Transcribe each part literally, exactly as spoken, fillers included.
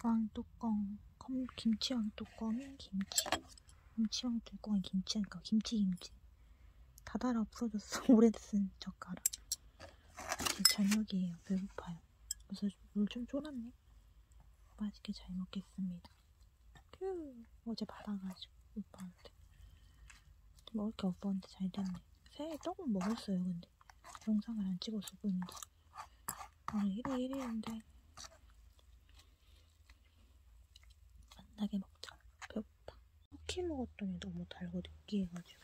왕뚜껑, 컴, 김치 왕뚜껑인 김치. 김치 왕뚜껑인 김치니까 김치 김치. 다 달아 없어졌어. 오래 쓴 젓가락. 제 저녁이에요. 배고파요. 그래서 물 좀 쫄았네. 맛있게 잘 먹겠습니다. 큐. 어제 받아가지고 오빠한테. 먹을 게 오빠한테 잘 됐네. 새해 떡은 먹었어요. 근데 영상을 안 찍었을 뿐인데. 오늘 일월 일일인데 만나게 먹자. 배고파. 쿠키 먹었더니 너무 달고 느끼해가지고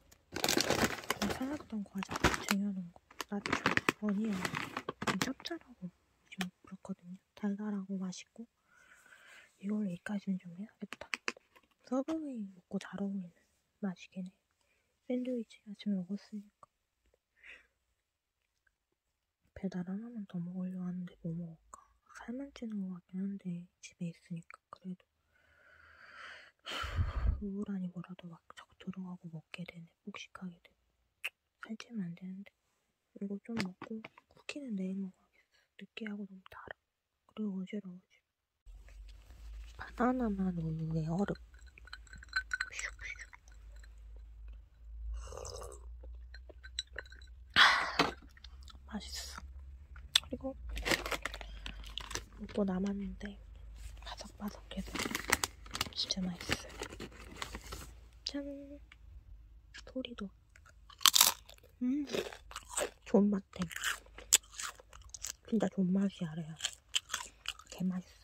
사놨던 과자 쟁여놓은 거 나초, 어니언 좀 짭짤하고 좀 그렇거든요. 달달하고 맛있고 이걸로 여기까지는 좀 해야겠다. 서브웨이 먹고 잘 어울리는 맛이긴 해. 샌드위치 아침에 먹었으니까. 배달 하나만 더 먹으려고 하는데 뭐 먹을까? 살만 찌는 것 같긴 한데 집에 있으니까 그래도 우울하니 뭐라도 막 자꾸 들어가고 먹게 되네. 폭식하게 되네. 살찌면 안 되는데. 이거 좀 먹고 쿠키는 내일 먹어야겠어. 느끼하고 너무 달아. 그리고 어지러워지. 바나나만 우유에 얼음. 맛있어. 그리고 또 남았는데 바삭바삭해서 진짜 맛있어요. 짠! 소리도 음 존맛탱. 진짜 존맛이야. 래요. 개맛있어.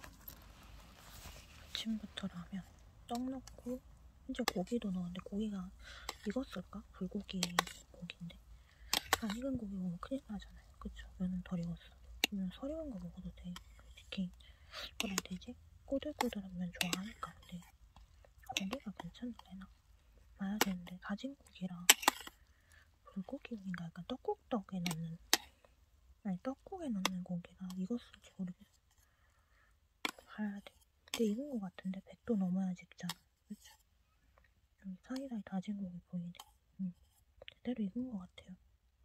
아침부터 라면 떡 넣고 이제 고기도 넣었는데 고기가 익었을까? 불고기 고기인데 안 익은 고기 먹으면 큰일 나잖아요. 그쵸? 면은 덜 익었어. 그러면 서리한 거 먹어도 돼. 솔직히 뭐라 해야 되지? 꼬들꼬들한 면 좋아하니까. 근데 고기가 괜찮을래나? 봐야 되는데 다진 고기랑 불고기인가 약간 떡국떡에 넣는 아니 떡국에 넣는 고기가 익었을지 모르겠어. 봐야 돼. 근데 익은 거 같은데 백 도 넘어야지 익잖아. 그쵸? 여기 사이사이 다진 고기 보이네. 응. 제대로 익은 거 같아요.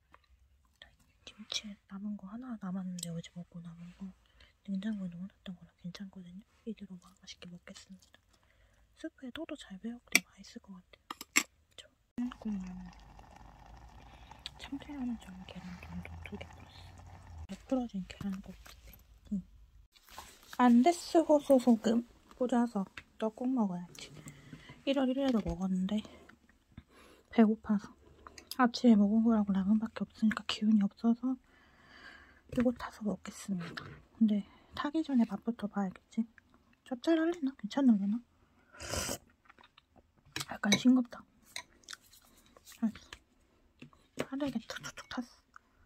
김치 남은 거 하나 남았는데 어제 먹고 남은 거 냉장고에 넣어놨던 거라 괜찮거든요. 이대로 맛있게 먹겠습니다. 스프에 떡도 잘 배웠고 맛있을 것 같아요. 그쵸? 그리고 참깨라는 점 계란 정도 두 개 넣었어. 풀어진 계란국 같아. 응. 안데스 호소 소금 뿌려서 떡국 먹어야지. 일월 일일에도 먹었는데 배고파서 아침에 먹은 거라고 라면밖에 없으니까 기운이 없어서 이거 타서 먹겠습니다. 근데 타기 전에 맛부터 봐야겠지. 짭짤할래나? 괜찮을래나? 약간 싱겁다. 빠르게 툭툭툭 탔어.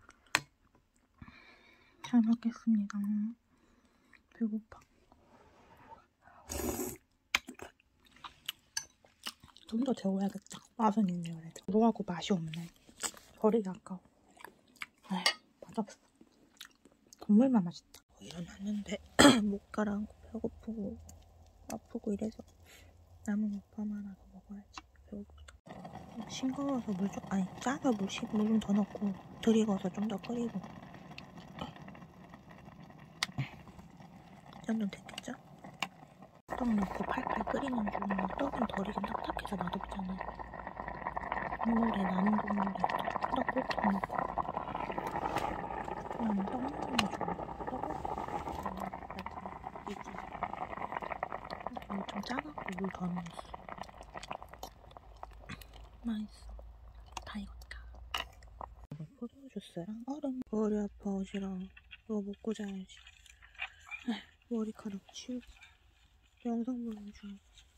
잘 먹겠습니다. 배고파. 좀 더 재워야겠다. 맛은 있네요. 그래도 뭐하고 맛이 없네. 버리기 아까워. 에휴, 맛없어. 국물만 맛있다. 일어났는데 못 가라앉고 배고프고 아프고 이래서 남은 오빠만 하나 더 먹어야지. 배고프다. 싱거워서 물 좀, 아니 짜서 물 좀 더 넣고 덜 익어서 좀 더 끓이고 이 정도면 됐겠죠? 떡 넣고 팔팔 끓이는 중. 떡은 덜 익은 딱딱해서 맛없잖아. 국물에 남은 국물에 떡 꼭 넣고 그냥 떡 먹는 거 좋아. 떡은 이지. 좀 짜갖고 물 더 넣었어. 맛있어. 다 익었다. 포도 주스랑 얼음. 머리 아파 어지러워. 이거 먹고 자야지. 에휴, 머리카락 치우고 영상 보는 중.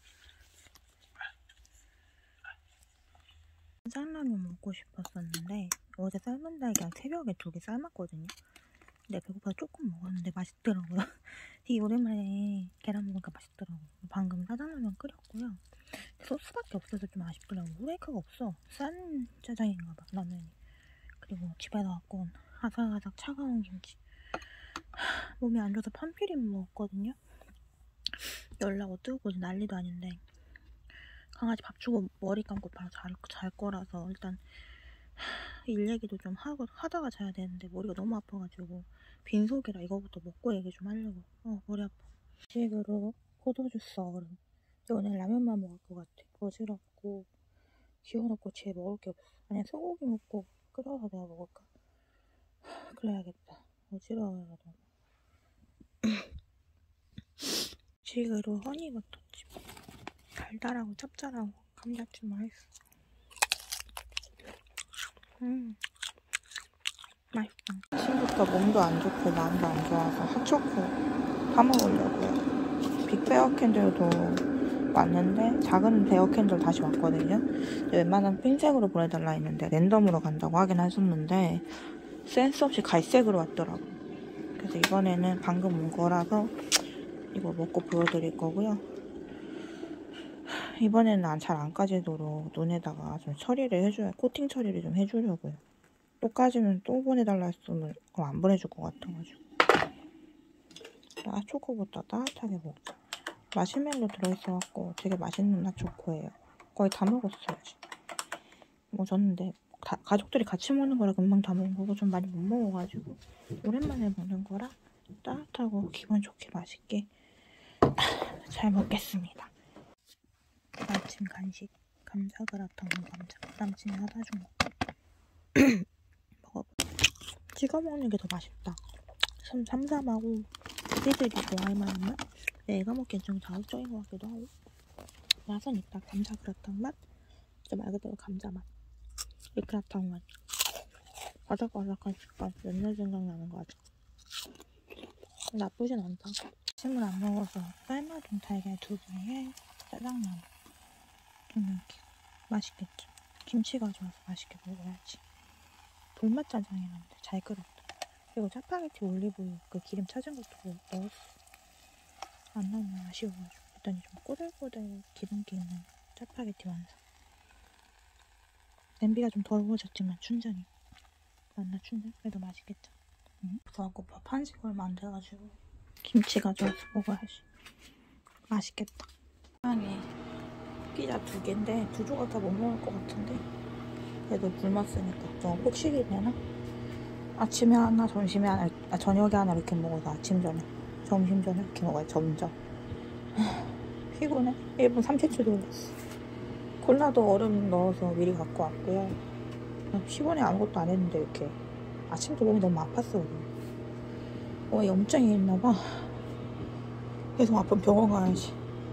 쌀라면 먹고 싶었었는데 어제 삶은 달걀 새벽에 두 개 삶았거든요. 근데 배고파서 조금 먹었는데 맛있더라고요. 되게 오랜만에 계란 먹으니까 맛있더라고요. 방금 짜장라면 끓였고요. 소스밖에 없어서 좀 아쉽더라고요. 후레이크가 없어. 싼 짜장인가봐 라면이. 그리고 집에다 갖고 온 아삭아삭 차가운 김치. 몸이 안 좋아서 판피림 먹었거든요. 연락 어뜨고 난리도 아닌데 강아지 밥 주고 머리 감고 바로 잘, 잘 거라서 일단 일 얘기도 좀 하고 하다가 자야 되는데 머리가 너무 아파가지고 빈속이라 이거부터 먹고 얘기 좀 하려고. 어 머리 아파. 식으로 포도주스 얼음. 오늘 라면만 먹을 것 같아. 어지럽고 기운 없고 쟤 먹을 게 없어. 아니 소고기 먹고 끓여서 내가 먹을까? 그래야겠다. 어지러워요 너무. 식으로 허니버터칩. 달달하고 짭짤하고 감자칩 맛있어. 음 맛있다. 아침부터 몸도 안 좋고 마음도 안 좋아서 핫초코 사 먹으려고요. 빅 베어 캔들도 왔는데 작은 베어 캔들 다시 왔거든요. 웬만하면 핀색으로 보내달라 했는데 랜덤으로 간다고 하긴 하셨는데 센스 없이 갈색으로 왔더라고. 그래서 이번에는 방금 온 거라서 이거 먹고 보여드릴 거고요. 이번에는 잘 안 까지도록 눈에다가 좀 처리를 해줘야, 코팅 처리를 좀 해주려고요. 또 까지면 또 보내달라 했으면 그럼 안 보내줄 것 같아가지고. 핫초코부터 따뜻하게 먹자. 마시멜로 들어있어갖고 되게 맛있는 핫초코예요. 거의 다 먹었어요 지금. 뭐 저는 근데 다, 가족들이 같이 먹는 거라 금방 다 먹은 거고 좀 많이 못 먹어가지고 오랜만에 먹는 거라 따뜻하고 기분 좋게 맛있게 잘 먹겠습니다. 아침 간식 감자 그라탕 감자 남친이 사다 준 거 먹어볼게. 찍어 먹는 게 더 맛있다. 좀 삼삼하고 애들이 좋아할 만한 맛? 내가 먹기엔 좀 자극적인 것 같기도 하고 맛은 있다. 감자 그라탕 맛? 진짜 말 그대로 감자 맛. 이 그라탕 맛. 바삭바삭한 식감. 옛날 생각나는 거 같아. 나쁘진 않다. 아침을 안 먹어서 삶아둔 달걀 두 개에 짜장면 동양김 맛있겠죠. 김치가 좋아서 맛있게 먹어야지. 돌맛 짜장이라는데 잘 끓였다. 그리고 짜파게티 올리브유 그 기름 찾은 것도 넣었어. 안 넣으면 아쉬워가지고 일단 좀 꼬들꼬들 기름기 있는 짜파게티 완성. 냄비가 좀 더러워졌지만 춘전이 맞나 춘전? 그래도 맛있겠죠. 응? 저하고 밥 한 식 얼마 안 돼가지고 김치 가져와서 먹어야지. 맛있겠다. 아니 피자 두 개인데 두 조각 다 못 먹을 것 같은데 그래도 굶었 쓰니까 좀 폭식이 되나? 아침에 하나 점심에 하나 아, 저녁에 하나 이렇게 먹어서 아침 저녁 점심 저녁 이렇게 먹어요. 점점 피곤해. 일 분 삼십 초 돌렸어. 콜라도 얼음 넣어서 미리 갖고 왔고요. 피곤해. 아무것도 안 했는데 이렇게 아침부터 몸이 너무 아팠어. 어, 염증이 있나봐. 계속 아픈 병원 가야지.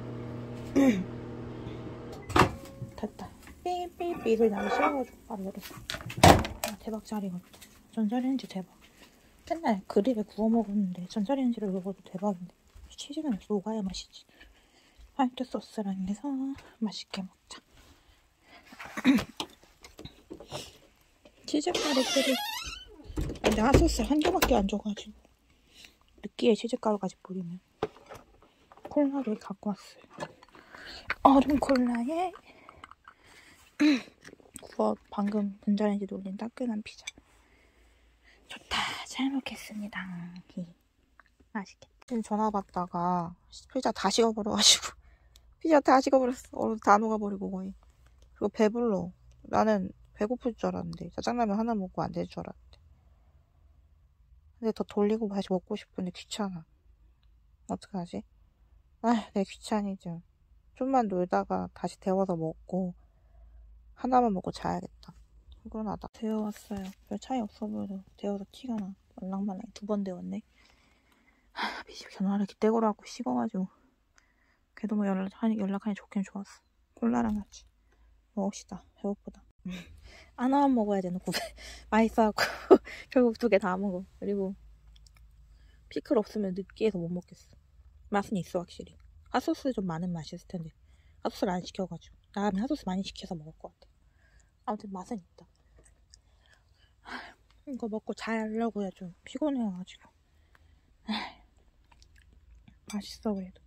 됐다. 삐삐삐 소리 나기 싫어가지고 바로 열었어. 아, 대박 자리거든. 전자레인지 대박. 맨날 그립에 구워 먹었는데 전자레인지를 먹어도 대박인데 치즈는 녹아야 맛이지. 화이트 소스랑 해서 맛있게 먹자. 치즈가루 뿌리. 근데 핫소스 한 개밖에 안 줘가지고 느끼해. 치즈가루까지 뿌리면. 콜라를 갖고 왔어요. 얼음 콜라에 구워 방금 전자레인지 돌린 따끈한 피자. 좋다. 잘 먹겠습니다. 맛있겠다. 지금 전화 받다가 피자 다 식어버려가지고 피자 다 식어버렸어. 얼음 다 녹아버리고 거의. 그리고 배불러. 나는 배고플 줄 알았는데 짜장라면 하나 먹고 안 될 줄 알았는데 근데 더 돌리고 다시 먹고 싶은데 귀찮아. 어떡하지? 아, 내 귀차니즘. 좀만 놀다가 다시 데워서 먹고 하나만 먹고 자야겠다. 피곤하다. 데워왔어요. 별 차이 없어 보여도 데워서 티가 나. 말랑말랑 두 번 데웠네. 하, 미집 전화를 기대고로 하고 식어가지고 그래도 뭐 연락하니, 연락하니 좋긴 좋았어. 콜라랑 같이 먹읍시다. 배고프다. 하나만 먹어야 되놓고 맛있어갖고 결국 두 개 다 먹어. 그리고 피클 없으면 느끼해서 못 먹겠어. 맛은 있어 확실히. 핫소스 좀 많은 맛이 있을 텐데 핫소스를 안 시켜가지고 나는 핫소스 많이 시켜서 먹을 것 같아. 아무튼 맛은 있다. 이거 먹고 자려고요. 좀 피곤해가지고. 맛있어 그래도.